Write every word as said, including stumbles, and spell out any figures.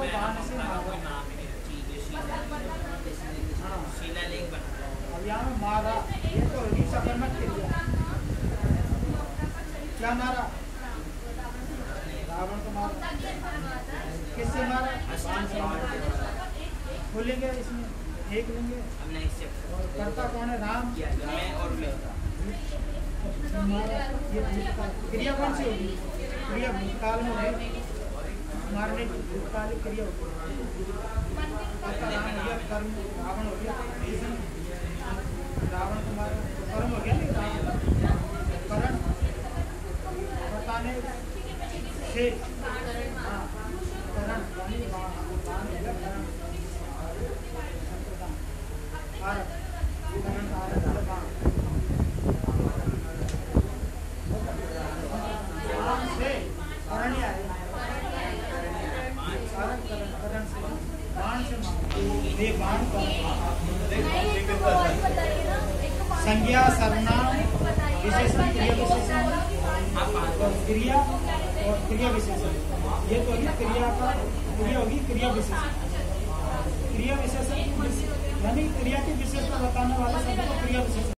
तो बाण से मारा। अब यहाँ में मारा, ये तो होगी सकर्मक क्रिया। क्या मारा? रावण को मारा। किससे मारा? बाण से मारा। बोलेंगे इसमें एक लेंगे और कर्ता कौन है? राम और मैं। ये भूतकाल क्रिया कौन सी होगी? क्रिया भूतकाल में है, मारने की भूतकाल क्रिया होगी। राम हो गया कर्म, रावण हो गया रावण को मारा, कर्म हो गया नहीं रावण करण बताने से हाँ करण संज्ञा सर्वनाम विशेषण क्रिया विशेषण और क्रिया और क्रिया विशेषण। ये तो होगी क्रिया का क्रिया होगी क्रिया विशेषण। क्रिया विशेषण यानी क्रिया की विशेषता बताने वाला शब्द को क्रिया विशेषण।